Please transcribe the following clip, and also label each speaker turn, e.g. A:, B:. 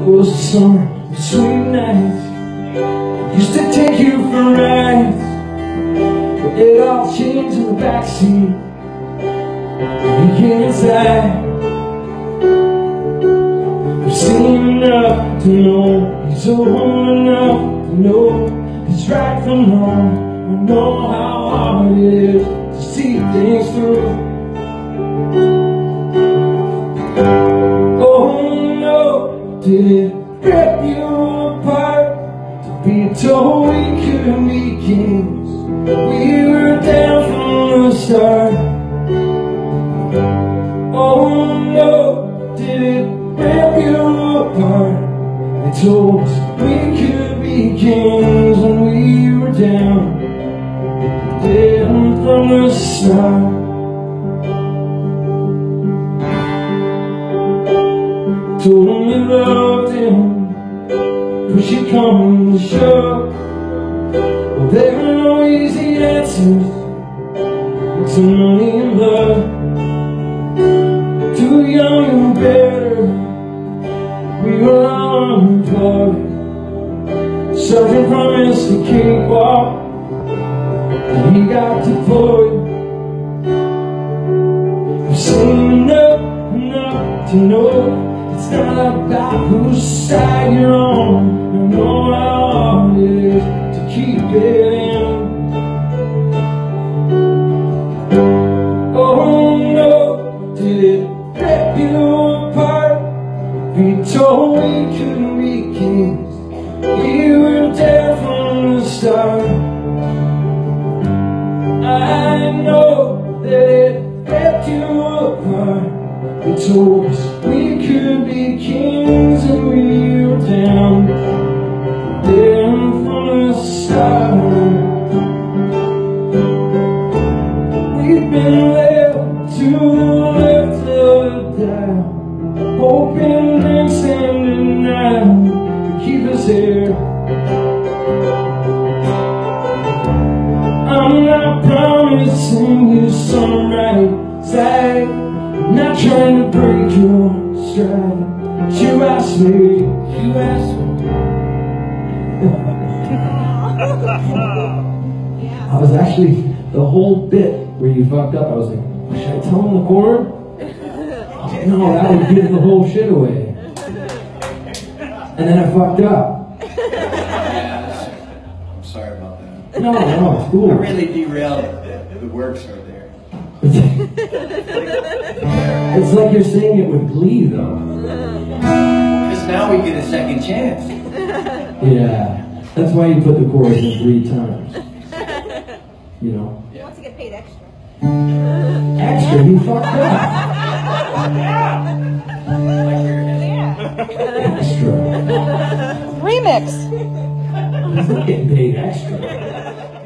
A: was the summer, the sweet nights. Used to take you for rides, but it all changed in the backseat. You came inside. I've seen enough to know he's old enough to know it's right from wrong. I know how hard it is to see things through. Oh no, did it rip you apart to be told we couldn't be kings? We were down from the start. Oh no, did it rip you apart? They told us we could be kings when we were down from the start. Told him you loved him, push you come to shove. Well, there were no easy answers, it's money and love. Too young and better, we were unplugged. Sergeant promised a cakewalk, and he got deployed. I've seen enough to know it's not about whose side you're on. I know how hard it is to keep it in. Oh no, did it rip you apart? Be told we couldn't be kings. We were dead from the start. I know that it ripped you apart. They told us we could be kings and we were down from the start. We've been left to live till the down, hoping and standing now to keep us here. I'm not promising you some right side, I'm not trying to break your stride. But you asked me. I was actually, the whole bit where you fucked up, I was like, should I tell him the chord? Oh, no, that would give the whole shit away. And then I fucked up.
B: I'm sorry about that.
A: No, it's cool.
B: I really derailed the works right there.
A: It's like you're saying it with glee, though.
B: Because now we get a second chance.
A: Yeah, that's why you put the chorus in 3 times. You know?
C: He wants to get paid extra.
A: Extra? He fucked up. Extra.
C: Remix.
A: He's not getting paid extra.